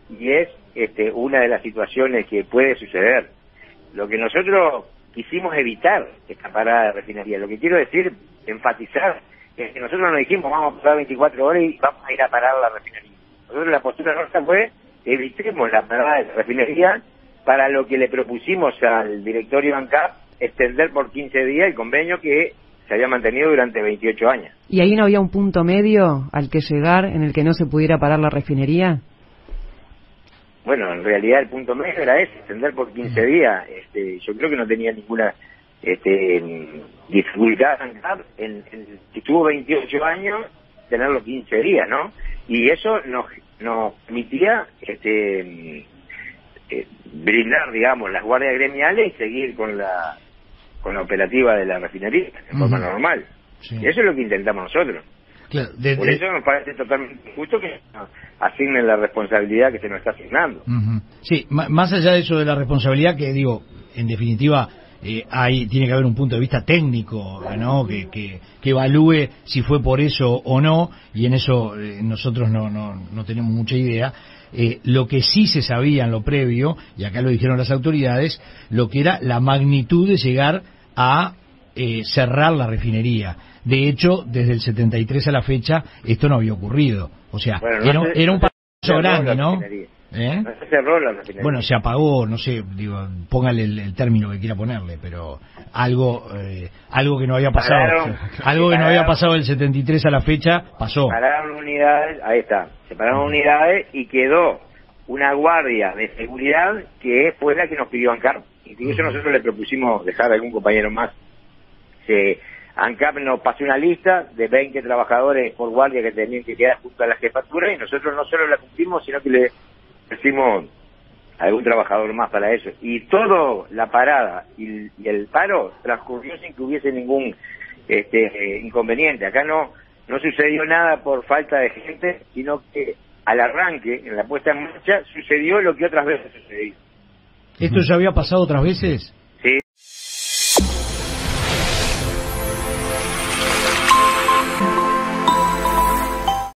y es una de las situaciones que puede suceder. Lo que nosotros quisimos evitar esta parada de refinería. Lo que quiero decir, enfatizar, es que nosotros no dijimos vamos a pasar 24 horas y vamos a ir a parar la refinería. Nosotros la postura nuestra fue evitemos la parada de la refinería, para lo que le propusimos al directorio ANCAP extender por 15 días el convenio que se había mantenido durante 28 años. ¿Y ahí no había un punto medio al que llegar en el que no se pudiera parar la refinería? Bueno, en realidad el punto medio era ese, extender por 15 días. Yo creo que no tenía ninguna dificultad ANCAP si tuvo 28 años, tenerlo 15 días, ¿no? Y eso nos permitía brindar, digamos, las guardias gremiales y seguir con la operativa de la refinería de forma normal. Sí. Eso es lo que intentamos nosotros. Claro, por eso nos parece totalmente injusto que nos asignen la responsabilidad que se nos está asignando. Sí, más allá de eso de la responsabilidad, que digo, en definitiva, tiene que haber un punto de vista técnico, ¿no? Que evalúe si fue por eso o no, y en eso nosotros no tenemos mucha idea. Lo que sí se sabía en lo previo, y acá lo dijeron las autoridades, lo que era la magnitud de llegar a cerrar la refinería. De hecho, desde el 73 a la fecha, esto no había ocurrido. O sea, bueno, era un paso grande, ¿no? No se cerró la refinería. Bueno, se apagó, no sé, digo, póngale el término que quiera ponerle, pero algo que no había pasado, algo que no había pasado del 73 a la fecha, pasó. Separaron unidades, ahí está, separaron unidades y quedó una guardia de seguridad que fue la que nos pidió ANCAP. Incluso nosotros le propusimos dejar a algún compañero más. ANCAP nos pasó una lista de 20 trabajadores por guardia que tenían que quedar junto a la jefatura, y nosotros no solo la cumplimos, sino que le decimos algún trabajador más para eso. Y todo la parada y el paro transcurrió sin que hubiese ningún inconveniente. Acá no sucedió nada por falta de gente, sino que al arranque, en la puesta en marcha, sucedió lo que otras veces sucedió. ¿Esto ya había pasado otras veces?